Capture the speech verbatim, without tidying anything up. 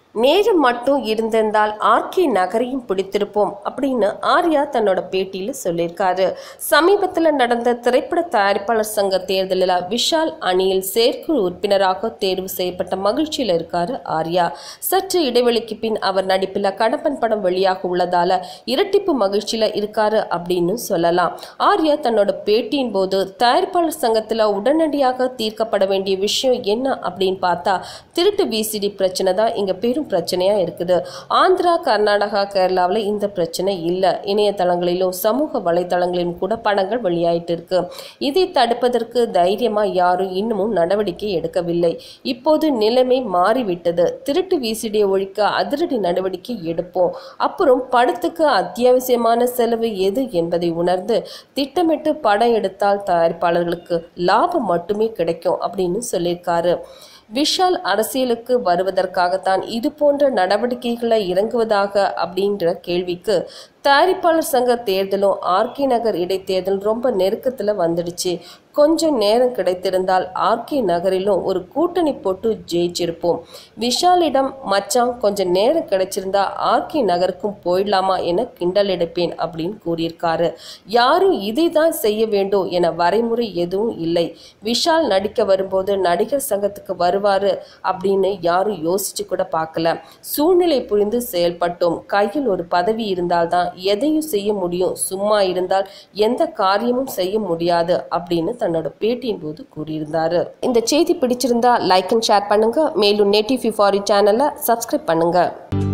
நேரம் மட்டும் இருந்திருந்தால் ஆர்கே நகரையும் பிடித்திருப்போம் அப்படின்னு ஆர்யா தன்னோட பேட்டியில் சொல்லியிருக்காரு. சமீபத்தில் நடந்த திரைப்பட தயாரிப்பாளர் சங்க தேர்தலில் விஷால் அணியில் செயற்குழு உறுப்பினராக தேர்வு செய்யப்பட்ட மகிழ்ச்சியில் இருக்காரு ஆர்யா. சற்று இடைவெளிக்கு பின் அவர் நடிப்பில் கடப்பன் படம் வெளியாக உள்ளதால இரட்டிப்பு மகிழ்ச்சியில் இருக்காரு அப்படின்னு சொல்லலாம். ஆர்யா தன்னோட பேட்டியின் போது தயாரிப்பாளர் சங்கத்தில் உடனடியாக தீர்க்கப்பட வேண்டிய விஷயம் என்ன அப்படின்னு பார்த்தா திருட்டு விசிடி பிரச்சனை தான் இங்க பெரும் பிரச்சனையா இருக்குது. ஆந்திரா, கர்நாடகா, கேரளாவில் இந்த பிரச்சனை இல்லை. இணையதளங்களிலும் சமூக வலைதளங்களிலும் கூட படங்கள் வெளியாயிட்டு இருக்கு. இதை தடுப்பதற்கு தைரியமா யாரும் இன்னமும் நடவடிக்கை எடுக்கவில்லை. இப்போது நிலைமை மாறிவிட்டது. திருட்டு விசிடியை ஒழிக்க அதிரடி நடவடிக்கை எடுப்போம். அப்புறம் படத்துக்கு அத்தியாவசியமான செலவு எது என்பதை உணர்ந்து திட்டமிட்டு படம் எடுத்தால் தயாரிப்பாளர்களுக்கு லாபம் மட்டுமே கிடைக்கும் அப்படின்னு சொல்லியிருக்காரு. விஷால் அரசியலுக்கு வருவதற்காகத்தான் இது போன்ற நடவடிக்கைகளை இறங்குவதாக அப்படின்ற கேள்விக்கு தயாரிப்பாளர் சங்க தேர்தலும் ஆர்கே நகர் இடைத்தேர்தல் ரொம்ப நெருக்கத்தில் வந்துடுச்சு. கொஞ்சம் நேரம் கிடைத்திருந்தால் ஆர்கே நகரிலும் ஒரு கூட்டணி போட்டு ஜெயிச்சிருப்போம். விஷாலிடம் மச்சான் கொஞ்சம் நேரம் கிடைச்சிருந்தா ஆர்கே நகருக்கும் போயிடலாமா என கிண்டல் எடுப்பேன் அப்படின்னு கூறியிருக்காரு. யாரும் இதை தான் செய்ய வேண்டும் என வரைமுறை எதுவும் இல்லை. விஷால் நடிக்க வரும்போது நடிகர் சங்கத்துக்கு வருவாரு அப்படின்னு யாரும் யோசிச்சு கூட பார்க்கல. சூழ்நிலை புரிந்து செயல்பட்டோம். கையில் ஒரு பதவி இருந்தால்தான் எதையும் செய்ய முடியும். சும்மா இருந்தால் எந்த காரியமும் செய்ய முடியாது அப்படின்னு தன்னோட பேட்டியின் போது கூறியிருந்தாரு. இந்த செய்தி பிடிச்சிருந்தா லைக் அண்ட் ஷேர் பண்ணுங்க. மேலும் நேட்டிவ் ஃபாரி சேனலை சப்ஸ்கிரைப் பண்ணுங்க.